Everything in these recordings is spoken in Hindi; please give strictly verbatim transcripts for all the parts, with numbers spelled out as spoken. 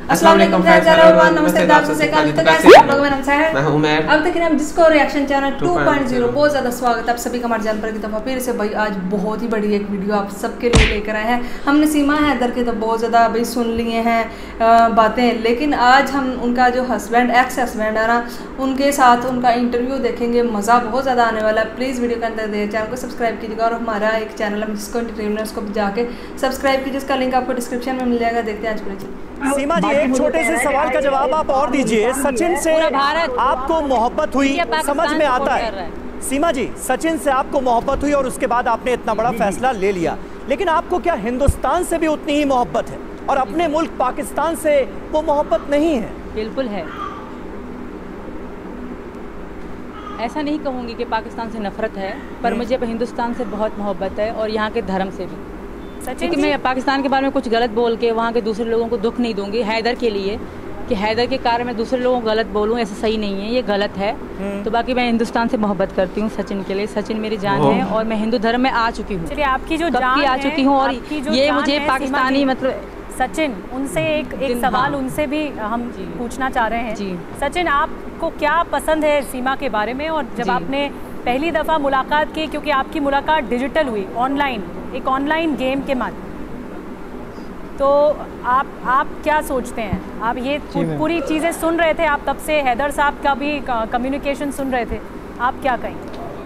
अस्सलाम वालेकुम एवरीवन, नमस्ते मैं हूं उमर। अब तक हम जिसको reaction channel two point zero बहुत ज़्यादा स्वागत है आप सभी का हमारे चैनल पर की दफ़ा फिर से। भाई आज बहुत ही बड़ी एक वीडियो आप सबके लिए लेकर आए हैं। हमने सीमा हैदर के तो बहुत ज़्यादा भाई सुन लिए हैं बातें, लेकिन आज हम उनका जो हस्बैंड एक्स हस्बैंड है ना, उनके साथ उनका इंटरव्यू देखेंगे। मज़ा बहुत ज़्यादा आने वाला है। प्लीज़ वीडियो के अंदर दे चैनल को सब्सक्राइब कीजिएगा और हमारा एक चैनल है जिसको इंटरटेनमेंट उसको जाके सब्सक्राइब कीजिए, उसका लिंक आपको डिस्क्रिप्शन में मिल जाएगा। देखते हैं आज पूरे। सीमा जी, एक छोटे से सवाल का जवाब आप और दीजिए। सचिन से आपको मोहब्बत हुई, समझ में आता है। सीमा जी, सचिन से आपको मोहब्बत हुई और उसके बाद आपने इतना बड़ा फैसला ले लिया, लेकिन आपको क्या हिंदुस्तान से भी उतनी ही मोहब्बत है और अपने मुल्क पाकिस्तान से वो मोहब्बत नहीं है? बिल्कुल है। ऐसा नहीं कहूँगी कि पाकिस्तान से नफरत है, पर मुझे अब हिंदुस्तान से बहुत मोहब्बत है और यहाँ के धर्म से भी। क्योंकि मैं पाकिस्तान के बारे में कुछ गलत बोल के वहाँ के दूसरे लोगों को दुख नहीं दूंगी। हैदर के लिए कि हैदर के कारण मैं दूसरे लोगों को गलत बोलूँ, ऐसा सही नहीं है, ये गलत है। तो बाकी मैं हिंदुस्तान से मोहब्बत करती हूँ सचिन के लिए। सचिन मेरी जान है और मैं हिंदू धर्म में आ चुकी हूँ। चलिए, आपकी जो जान आ चुकी हूँ और ये मुझे पाकिस्तानी मतलब सचिन, उनसे एक एक सवाल उनसे भी हम पूछना चाह रहे हैं। जी सचिन, आपको क्या पसंद है सीमा के बारे में? और जब आपने पहली दफ़ा मुलाकात की, क्योंकि आपकी मुलाकात डिजिटल हुई, ऑनलाइन, एक ऑनलाइन गेम के माध्यम, तो आप आप क्या सोचते हैं? आप ये पूरी चीज़ें सुन रहे थे, आप तब से हैदर साहब का भी कम्युनिकेशन सुन रहे थे, आप क्या कहें?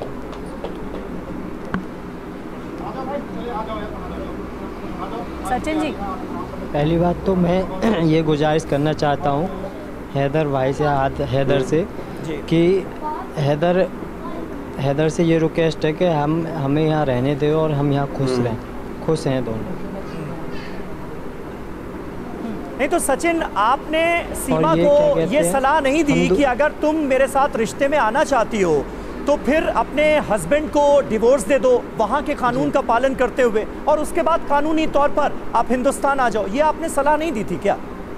सचिन जी, पहली बात तो मैं ये गुजारिश करना चाहता हूँ हैदर भाई से, हैदर से कि हैदर हैदर से ये रिक्वेस्ट है कि हम हमें यहाँ रहने दो और हम यहाँ खुश रहें, खुश हैं दोनों। नहीं तो सचिन, आपने सीमा को ये सलाह नहीं दी कि अगर तुम मेरे साथ रिश्ते में आना चाहती हो तो फिर अपने हस्बैंड को डिवोर्स दे दो वहाँ के कानून का पालन करते हुए, और उसके बाद कानूनी तौर पर आप हिंदुस्तान आ जाओ, ये आपने सलाह नहीं दी थी क्या?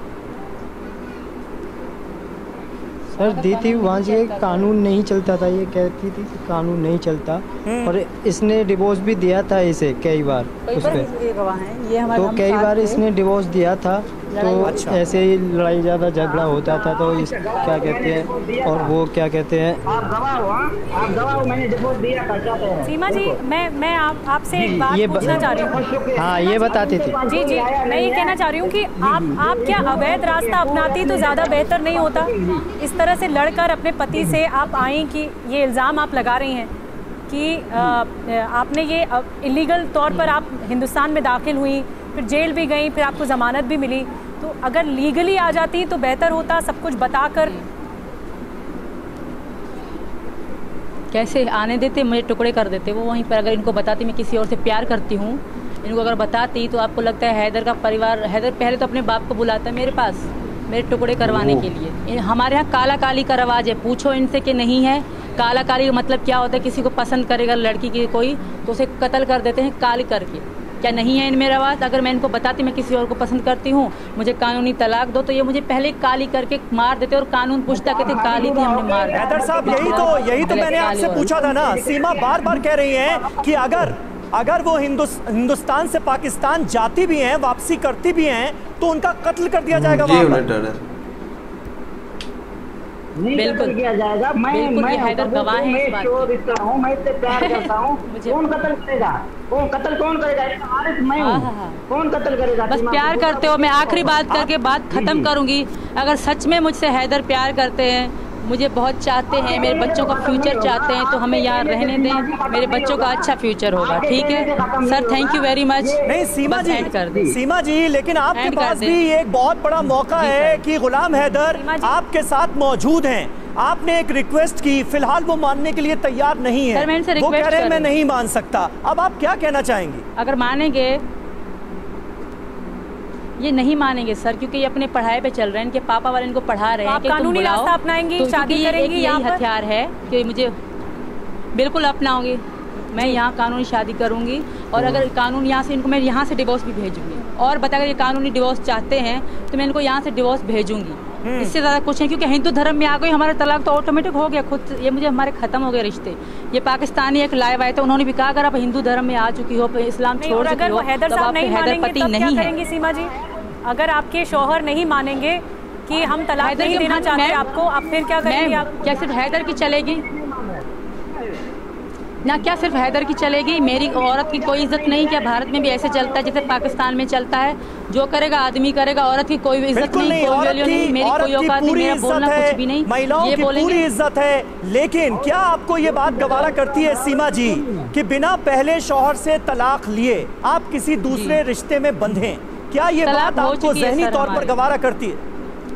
सर दी थी, वहाँ से कानून नहीं चलता था, ये कहती थी कि कानून नहीं चलता, और इसने डिवोर्स भी दिया था इसे कई बार उस पर, तो कई बार इसने डिवोर्स दिया था। तो अच्छा। ऐसे ही लड़ाई ज़्यादा झगड़ा होता था, तो इस क्या कहते हैं, और वो क्या कहते हैं, आप गवाह हो, आप गवाह हो, मैंने डिवोर्स दिया था, क्या है? सीमा जी, मैं मैं आप आपसे एक बात पूछना चाह रही हूँ। हाँ, ये बताती थी। जी जी, मैं ये कहना चाह रही हूँ कि आप आप क्या अवैध रास्ता अपनाती तो ज़्यादा बेहतर नहीं होता? इस तरह से लड़कर अपने पति से आप आई कि ये इल्ज़ाम आप लगा रही हैं कि आ, आपने ये इलीगल तौर पर आप हिंदुस्तान में दाखिल हुई, फिर जेल भी गई, फिर आपको ज़मानत भी मिली, तो अगर लीगली आ जाती तो बेहतर होता, सब कुछ बताकर। कैसे आने देते, मुझे टुकड़े कर देते वो वहीं पर। अगर इनको बताती मैं किसी और से प्यार करती हूँ, इनको अगर बताती तो आपको लगता है हैदर का परिवार, हैदर पहले तो अपने बाप को बुलाता है मेरे पास मेरे टुकड़े करवाने के लिए। हमारे यहाँ काला काली का रवाज है, पूछो इनसे कि नहीं है। काला काली का मतलब क्या होता है? किसी को पसंद करेगा लड़की की कोई तो उसे कत्ल कर देते हैं काली करके। क्या नहीं है इनमें रवाज? अगर मैं इनको बताती मैं किसी और को पसंद करती हूँ, मुझे कानूनी तलाक दो, तो ये मुझे पहले काली करके मार देते और कानून पूछता कहते काली थी, हमने मार दिया। हैदर साहब, यही तो यही तो मैंने आपसे पूछा था ना। सीमा बार बार कह रही हैं कि अगर अगर वो हिंदुस्तान से पाकिस्तान जाती भी हैं, वापसी करती भी हैं, तो उनका कत्ल कर दिया जाएगा वहाँ पर। बिल्कुल किया जाएगा। मैं मैं हैदर गवाह है इस बात की। हूं, मैं इससे प्यार करता हूं। कौन कत्ल करेगा? कौन कत्ल कौन करेगा? मैं हूं। कौन कत्ल करेगा? बस प्यार करते हो। मैं आखिरी बात करके बात खत्म करूंगी। अगर सच में मुझसे हैदर प्यार करते हैं, मुझे बहुत चाहते हैं, मेरे बच्चों का फ्यूचर चाहते हैं, तो हमें यहाँ रहने दें, मेरे बच्चों का अच्छा फ्यूचर होगा। ठीक है sir, thank you very much. नहीं सीमा जी, सीमा जी, लेकिन आपके पास भी एक बहुत बड़ा मौका है कि गुलाम हैदर आपके साथ मौजूद हैं। आपने एक रिक्वेस्ट की, फिलहाल वो मानने के लिए तैयार नहीं है, वो कह रहे हैं मैं नहीं मान सकता। अब आप क्या कहना चाहेंगी? अगर मानेंगे, ये नहीं मानेंगे सर, क्योंकि ये अपने पढ़ाई पे चल रहे हैं, इनके पापा वाले इनको पढ़ा रहे हैं कि कानूनी रास्ता अपनाएंगी, तो शादी करेंगी। यही हथियार है कि मुझे बिल्कुल अपनाऊंगी, मैं यहाँ कानूनी शादी करूंगी, और अगर कानून यहाँ से इनको मैं यहाँ से डिवोर्स भी भेजूंगी। और बता, अगर ये कानूनी डिवोर्स चाहते हैं तो मैं इनको यहाँ से डिवोर्स भेजूंगी। इससे ज़्यादा कुछ नहीं, क्योंकि हिंदू धर्म में आ गई, हमारा तलाक तो ऑटोमेटिक हो गया खुद। ये मुझे हमारे खत्म हो गए रिश्ते। ये पाकिस्तानी एक लाइव आए थे, उन्होंने भी कहा अगर आप हिंदू धर्म में आ चुकी हो, इस्लाम छोड़ चुकी हो, हैदर तब आपके हैदर पति नहीं है। सीमा जी, अगर आपके शौहर नहीं मानेंगे कि हम तलाक नहीं देना चाहते आपको, आप फिर क्या करेंगे? आप क्या सिर्फ हैदर की चलेगी ना? क्या सिर्फ हैदर की चलेगी? मेरी औरत की कोई इज्जत नहीं? क्या भारत में भी ऐसे चलता है जैसे पाकिस्तान में चलता है? जो करेगा आदमी करेगा, औरत की कोई इज्जत नहीं, नहीं, कोई वैल्यू नहीं, मेरी कोई औकात नहीं, मेरा बोलना कुछ भी नहीं, महिलाओं ये की पूरी इज्जत है। लेकिन क्या आपको ये बात गवारा करती है सीमा जी कि बिना पहले शौहर से तलाक लिए आप किसी दूसरे रिश्ते में बंधे? क्या ये बात आपको ज़हनी तौर पर गवारा करती है?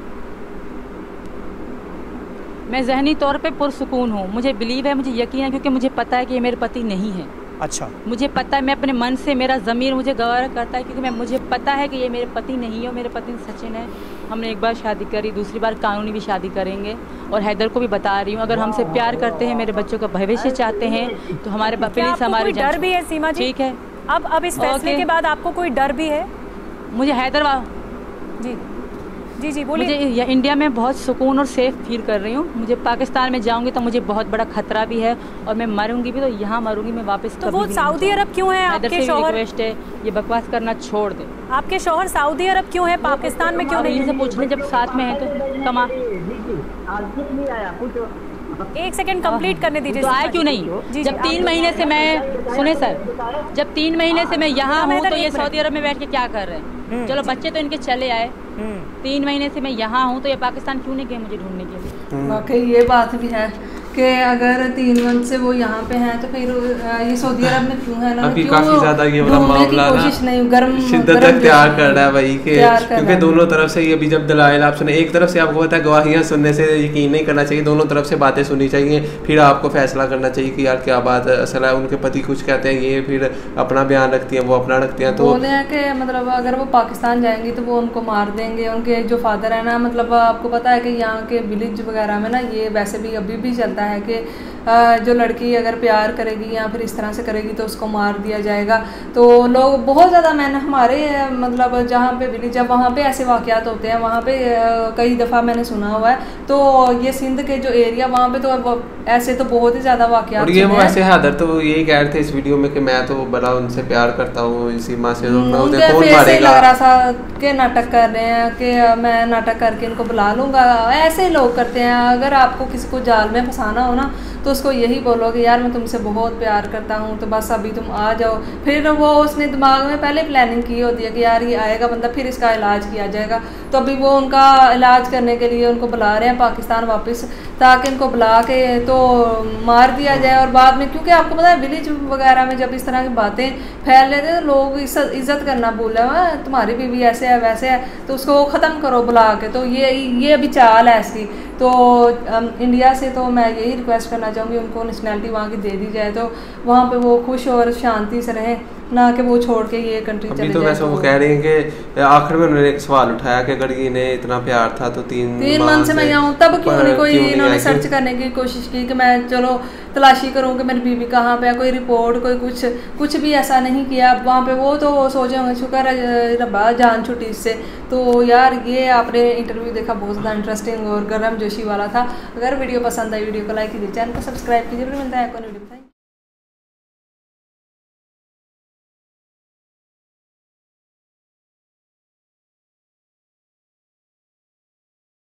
मैं ज़हनी तौर पे पुरसुकून हूँ, मुझे बिलीव है, मुझे यकीन है, क्योंकि मुझे पता है कि ये मेरे पति नहीं है। अच्छा, मुझे पता है, मैं अपने मन से, मेरा ज़मीर मुझे गवारा करता है, क्योंकि मैं मुझे पता है कि ये मेरे पति नहीं है। मेरे पति सचिन है। हमने एक बार शादी करी, दूसरी बार कानूनी भी शादी करेंगे। और हैदर को भी बता रही हूँ, अगर हमसे प्यार करते हैं, मेरे बच्चों का भविष्य चाहते हैं, तो हमारे प्लीज़ हमारे डर भी है सीमा जी? ठीक है। अब अब इस फैसले के बाद आपको कोई डर भी है? मुझे हैदर जी जी जी बोलिए। मुझे इंडिया में बहुत सुकून और सेफ फील कर रही हूँ। मुझे पाकिस्तान में जाऊंगी तो मुझे बहुत बड़ा खतरा भी है, और मैं मरूंगी भी तो यहाँ मरूंगी, मैं वापस। तो वो सऊदी अरब क्यों है? आपके शौहर रिक्वेस्ट है, ये बकवास करना छोड़ दे। आपके शौहर सऊदी अरब क्यों है, पाकिस्तान में क्यों नहीं? से पूछ ले, जब साथ में है तो कमा। एक सेकंड कंप्लीट करने दीजिए। तो आया क्यों नहीं? जब तीन महीने से मैं, सुने सर, जब तीन महीने से मैं यहाँ हूँ तो ये सऊदी अरब में बैठ के क्या कर रहे हैं? चलो बच्चे तो इनके चले आए, तीन महीने से मैं यहाँ हूँ तो ये पाकिस्तान क्यों नहीं गए मुझे ढूंढने के लिए? वाकई ये बात भी है कि अगर तीन मंथ से वो यहाँ पे हैं तो फिर ये सऊदी अरब में क्यों है ना? अभी काफी ज्यादा ये वाला मामला कोशिश नहीं, गर्म शिद्दत अख्तियार कर रहा है भाई के, क्योंकि दोनों तरफ से ये अभी जब दलाइल आप सुने, एक तरफ से आपको पता है गवाहियां सुनने से यकीन नहीं करना चाहिए, दोनों तरफ से बातें सुननी चाहिए, फिर आपको फैसला करना चाहिए कि यार क्या बात है, असल है उनके पति कुछ कहते हैं, ये फिर अपना बयान रखती हैं, वो अपना रखती हैं। तो बोले हैं कि मतलब अगर वो पाकिस्तान जाएंगी तो वो उनको मार देंगे। उनके जो फादर है ना, मतलब आपको पता है कि यहाँ के विलेज वगैरह में ना ये वैसे भी अभी भी चलता है कि जो लड़की अगर प्यार करेगी या फिर इस तरह से करेगी तो उसको मार दिया जाएगा। तो लोग बहुत ज़्यादा, मैंने हमारे मतलब जहाँ पे विलेज, जब वहाँ पे ऐसे वाक़यात होते हैं, वहाँ पे कई दफ़ा मैंने सुना हुआ है। तो ये सिंध के जो एरिया वहाँ पे तो ऐसे तो बहुत ही ज़्यादा वाक़यात। और ये वो ऐसे हैदर तो यही कह रहे थे इस वीडियो में कि मैं तो बड़ा उनसे प्यार करता हूँ सीमा से, तो मैं उसे कौन मारेगा? लग रहा था कि नाटक कर रहे हैं कि मैं नाटक करके इनको बुला लूँगा। ऐसे लोग करते हैं। अगर आपको किसी को जाल में फंसाना हो ना तो उसको यही बोलो कि यार मैं तुमसे बहुत प्यार करता हूँ, तो बस अभी तुम आ जाओ। फिर वो उसने दिमाग में पहले प्लानिंग की होती है कि यार ये आएगा बंदा, फिर इसका इलाज किया जाएगा। तो अभी वो उनका इलाज करने के लिए उनको बुला रहे हैं पाकिस्तान वापस, ताकि इनको बुला के तो मार दिया जाए। और बाद में, क्योंकि आपको पता है विलेज वगैरह में जब इस तरह की बातें फैल लेते हैं तो लोग इज्जत करना भूल रहे हैं, तुम्हारी बीवी ऐसे है वैसे है, तो उसको ख़त्म करो बुला के। तो ये ये अभी चाल है इसकी। तो इंडिया से तो मैं यही रिक्वेस्ट करना चाहूँगी, उनको नेशनैलिटी वहाँ की दे दी जाए तो वहाँ पे वो खुश और शांति से रहें, ना कि वो छोड़ के ये कंट्री चले जाए। तो वैसे वो कह रही हैं कि आखिर में उन्होंने एक सवाल उठाया कि अगर इन्हें इतना प्यार था तो तीन तीन मंथ से मैं यहाँ हूँ, तब क्यों नहीं कोई इन्होंने सर्च करने की कोशिश की कि मैं चलो तलाशी करूँ कि मेरी बीवी कहाँ पे है, कोई रिपोर्ट कोई कुछ कुछ भी ऐसा नहीं किया वहाँ पे। वो तो सोचे होंगे शुक्र है रब्बा जान छुट्टी इससे। तो यार ये आपने इंटरव्यू देखा, बहुत ज़्यादा इंटरेस्टिंग और गर्म जोशी वाला था। अगर वीडियो पसंद आई वीडियो को लाइक कीजिए, चैनल को सब्सक्राइब कीजिए। फिर मिलता है कोई वीडियो।